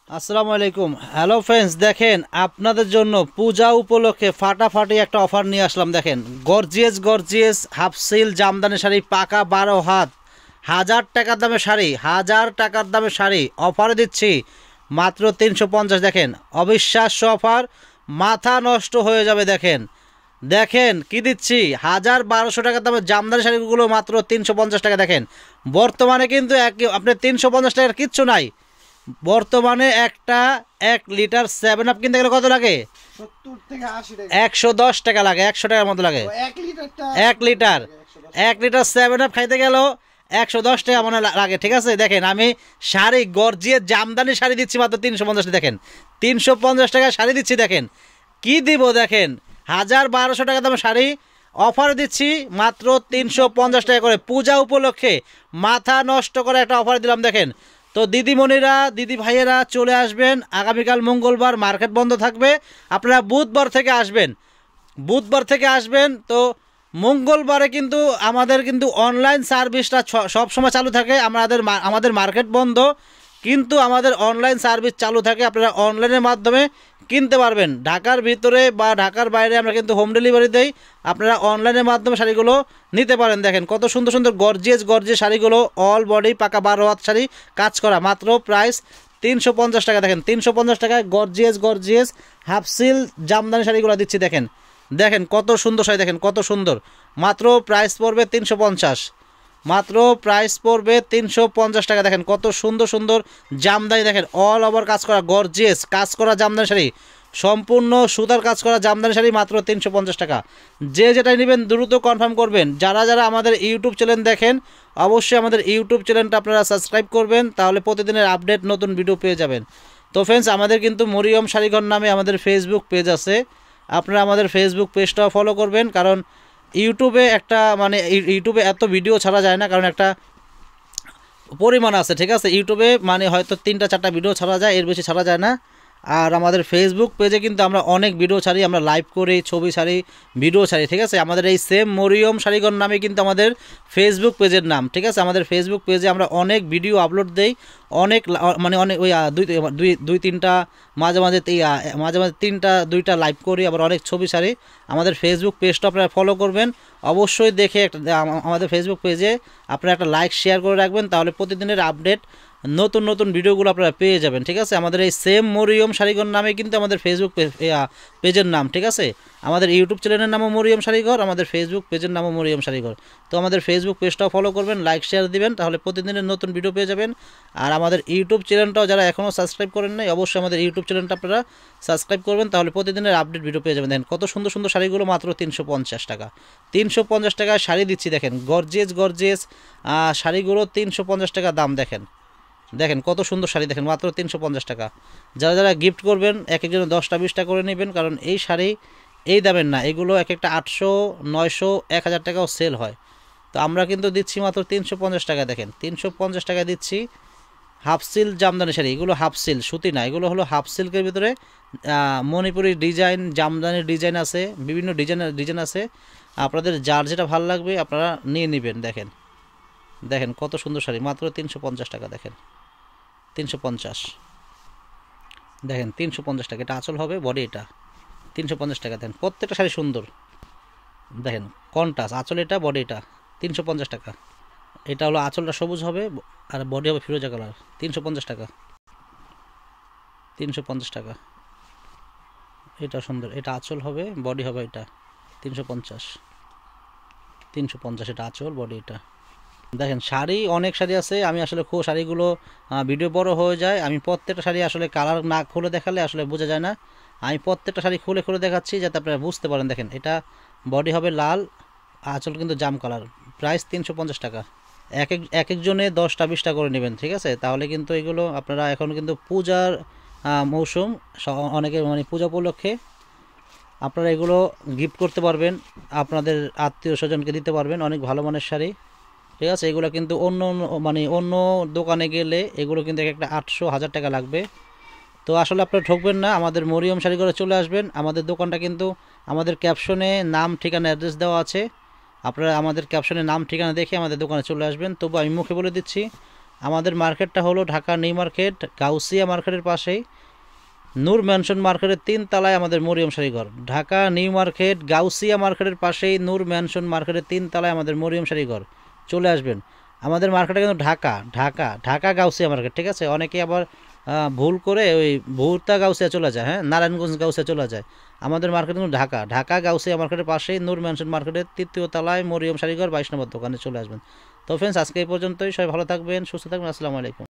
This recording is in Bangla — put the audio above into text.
আসসালামু আলাইকুম। হ্যালো ফ্রেন্ডস, দেখেন আপনাদের জন্য পূজা উপলক্ষে ফাটাফাটি একটা অফার নিয়ে আসলাম। দেখেন gorgeous gorgeous half silk jamdani sari, পাকা 12 হাত, 1000 টাকার দামে শাড়ি, 1000 টাকার দামে শাড়ি অফারে দিচ্ছি মাত্র 350। দেখেন অবিশ্বাস্য অফার, মাথা নষ্ট হয়ে যাবে। দেখেন দেখেন কি দিচ্ছি, 1200 টাকার দামের জামদানি শাড়িগুলো মাত্র 350 টাকা। দেখেন বর্তমানে কিন্তু আপনি 350 টাকার কিচ্ছু নাই। বর্তমানে একটা 1 লিটার 7 আপ কিনতে গেলে কত লাগে? 70 থেকে 80 টাকা। 110 টাকা লাগে, 100 টাকার মতো লাগে। 1 লিটারটা 1 লিটার 1 লিটার 7 আপ খাইতে গেলেও 110 টাকা মনে লাগে। ঠিক আছে, দেখেন আমি শাড়ি গর্জিয়ে জামদানি শাড়ি দিচ্ছি মাত্র 350। দেখেন 350 টাকায় শাড়ি দিচ্ছি। দেখেন কি দিব, দেখেন 1200 টাকা দামের শাড়ি অফার দিচ্ছি মাত্র 350 টাকা করে। পূজা উপলক্ষে মাথা নষ্ট করে একটা অফার দিলাম। দেখেন তো দিদিমণিরা দিদি ভাইয়েরা চলে আসবেন। আগামীকাল মঙ্গলবার মার্কেট বন্ধ থাকবে, আপনারা বুধবার থেকে আসবেন। তো মঙ্গলবারে কিন্তু আমাদের কিন্তু অনলাইন সার্ভিসটা সব সময় চালু থাকে। আমাদের মার্কেট বন্ধ, কিন্তু আমাদের অনলাইন সার্ভিস চালু থাকে। আপনারা অনলাইনের মাধ্যমে কিনতে পারবেন। ঢাকার ভিতরে বা ঢাকার বাইরে আমরা কিন্তু হোম ডেলিভারি দেই। আপনারা অনলাইনের মাধ্যমে শাড়িগুলো নিতে পারেন। দেখেন কত সুন্দর সুন্দর গর্জিয়াস শাড়িগুলো, অল বডি পাকা 12 হাত শাড়ি, কাজ করা, মাত্র প্রাইস 350 টাকা। দেখেন 350 টাকায় গর্জিয়াস হাফ সিল জামদানি শাড়িগুলো দিচ্ছি। দেখেন দেখেন কত সুন্দর শাড়ি, দেখেন কত সুন্দর। মাত্র প্রাইস পড়বে 350, মাত্র প্রাইস পড়বে 350 টাকা। দেখেন কত সুন্দর সুন্দর জামদানি, দেখেন অল ওভার কাজ করা গর্জিয়াস কাজ করা জামদানি শাড়ি, সম্পূর্ণ সুতার কাজ করা জামদানি শাড়ি, মাত্র 350 টাকা। যে যেটাই নেবেন দ্রুত কনফার্ম করবেন। যারা যারা আমাদের ইউটিউব চ্যানেল দেখেন, অবশ্যই আমাদের ইউটিউব চ্যানেলটা আপনারা সাবস্ক্রাইব করবেন, তাহলে প্রতিদিনের আপডেট নতুন ভিডিও পেয়ে যাবেন। তো ফ্রেন্ডস, আমাদের কিন্তু মরিয়ম শাড়িঘর নামে আমাদের ফেসবুক পেজ আছে। আপনারা আমাদের ফেসবুক পেজটাও ফলো করবেন, কারণ ইউটিউবে ইউটিউবে এত ভিডিও ছাড়া যায় না, কারণ একটা পরিমাণ আছে। ঠিক আছে, ইউটিউবে হয়তো 3টা 4টা ভিডিও ছাড়া যায়, এর বেশি ছাড়া যায় না। আর আমাদের ফেসবুক পেজে কিন্তু আমরা অনেক ভিডিও ছাড়ি, আমরা লাইভ করি, ছবি ছাড়ি, ভিডিও ছাড়ি। ঠিক আছে, আমাদের এই সেম মরিয়ম শাড়িঘর নামে কিন্তু আমাদের ফেসবুক পেজের নাম। ঠিক আছে, আমাদের ফেসবুক পেজে আমরা অনেক ভিডিও আপলোড দেই, অনেক অনেক ওই দুই তিনটা মাঝে মাঝে 3টা 2টা লাইভ করি, আবার অনেক ছবি ছাড়ি। আমাদের ফেসবুক পেজটা আপনারা ফলো করবেন, অবশ্যই দেখে আমাদের ফেসবুক পেজে আপনারা একটা লাইক শেয়ার করে রাখবেন, তাহলে প্রতিদিনের আপডেট নতুন নতুন ভিডিওগুলো আপনারা পেয়ে যাবেন। ঠিক আছে, আমাদের এই সেম মরিয়ম শাড়িঘর নামে কিন্তু আমাদের ফেসবুক পেজের নাম। ঠিক আছে, আমাদের ইউটিউব চ্যানেলের নামও মরিয়ম শাড়িঘর, আমাদের ফেসবুক পেজের নামও মরিয়ম শাড়িঘর। তো আমাদের ফেসবুক পেজটাও ফলো করবেন, লাইক শেয়ার দিবেন, তাহলে প্রতিদিনের নতুন ভিডিও পেয়ে যাবেন। আর আমাদের ইউটিউব চ্যানেলটাও যারা এখনও সাবস্ক্রাইব করেন নাই, অবশ্যই আমাদের ইউটিউব চ্যানেলটা আপনারা সাবস্ক্রাইব করবেন, তাহলে প্রতিদিনের আপডেট ভিডিও পেয়ে যাবেন। দেখেন কত সুন্দর সুন্দর শাড়িগুলো, মাত্র 350 টাকা। 350 টাকায় শাড়ি দিচ্ছি। দেখেন গর্জিয়াস শাড়িগুলো 350 টাকা দাম। দেখেন দেখেন কত সুন্দর শাড়ি, দেখেন মাত্র 350 টাকা। যারা যারা গিফট করবেন, এক একজন 10টা 20টা করে নেবেন, কারণ এই শাড়ি এই দামের না, এগুলো এক একটা 800 900 1000 টাকাও সেল হয়। তো আমরা কিন্তু দিচ্ছি মাত্র 350 টাকা। দেখেন 350 টাকা দিচ্ছি হাফ সিল জামদানি শাড়ি। এগুলো হাফ সিল, সুতি না, এগুলো হলো হাফ সিল্কের ভিতরে মণিপুরি ডিজাইন, জামদানির ডিজাইন আছে, বিভিন্ন ডিজাইন আছে। আপনাদের যার যেটা ভালো লাগবে আপনারা নিয়ে নেবেন। দেখেন দেখেন কত সুন্দর শাড়ি, মাত্র 350 টাকা। দেখেন 350, দেখেন 350 টাকা। এটা আঁচল হবে, বডি এটা 350 টাকা। দেখেন প্রত্যেকটা শাড়ি সুন্দর, দেখেন কন্ট্রাস্ট, আঁচল এটা, বডি এটা 350 টাকা। এটা হলো আঁচলটা সবুজ হবে আর বডি হবে ফিরোজা কালার, 350 টাকা। 350 টাকা, এটা সুন্দর, এটা আঁচল হবে, বডি হবে এটা 350। 350 এটা আঁচল, বডি এটা। দেখেন শাড়ি অনেক শাড়ি আছে, আমি আসলে খুব শাড়িগুলো ভিডিও বড় হয়ে যায়, আমি প্রত্যেকটা শাড়ি আসলে কালার না খুলে দেখালে আসলে বোঝা যায় না। আমি প্রত্যেকটা শাড়ি খুলে খুলে দেখাচ্ছি যাতে আপনারা বুঝতে পারেন। দেখেন এটা বডি হবে লাল, আঁচল কিন্তু জাম কালার, প্রাইস 350 টাকা। এক একজনে 10টা 20টা করে নেবেন। ঠিক আছে, তাহলে কিন্তু এগুলো আপনারা এখন কিন্তু পূজার মৌসুম, অনেকে পূজা উপলক্ষে আপনারা এগুলো গিফট করতে পারবেন, আপনাদের আত্মীয় স্বজনকে দিতে পারবেন, অনেক ভালো মানের শাড়ি। ঠিক আছে, এগুলো কিন্তু অন্য দোকানে গেলে এগুলো কিন্তু একটা 800 1000 টাকা লাগবে। তো আসলে আপনারা ঠকবেন না, আমাদের মরিয়ম শাড়িঘরে চলে আসবেন। আমাদের দোকানটা কিন্তু আমাদের ক্যাপশনে নাম ঠিকানা অ্যাড্রেস দেওয়া আছে, আপনারা আমাদের ক্যাপশনে নাম ঠিকানা দেখে আমাদের দোকানে চলে আসবেন। তবু আমি মুখে বলে দিচ্ছি, আমাদের মার্কেটটা হলো ঢাকা নিউ মার্কেট গাউসিয়া মার্কেটের পাশেই নূর ম্যানশন মার্কেটের 3 তলায় আমাদের মরিয়ম শাড়ি ঘর। ঢাকা নিউ মার্কেট গাউসিয়া মার্কেটের পাশেই নূর ম্যানশন মার্কেটের 3 তলায় আমাদের মরিয়ম শাড়ি ঘর। চলে আসবেন। আমাদের মার্কেটে কিন্তু ঢাকা ঢাকা ঢাকা গাউসিয়া মার্কেট, ঠিক আছে? অনেকে আবার ভুল করে ওই ভুরতা গাউসিয়া চলে যায়, হ্যাঁ, নারায়ণগঞ্জ গাউসিয়া চলে যায়। আমাদের মার্কেট কিন্তু ঢাকা ঢাকা গাউসিয়া মার্কেটের পাশেই নূর ম্যানশন মার্কেটের 3য় তলায় মরিয়ম শাড়ি ঘর 22 নম্বর দোকানে চলে আসবেন। তো ফ্রেন্ডস, আজকে এই পর্যন্তই। সবাই ভালো থাকবেন, সুস্থ থাকবেন। আসসালামু আলাইকুম।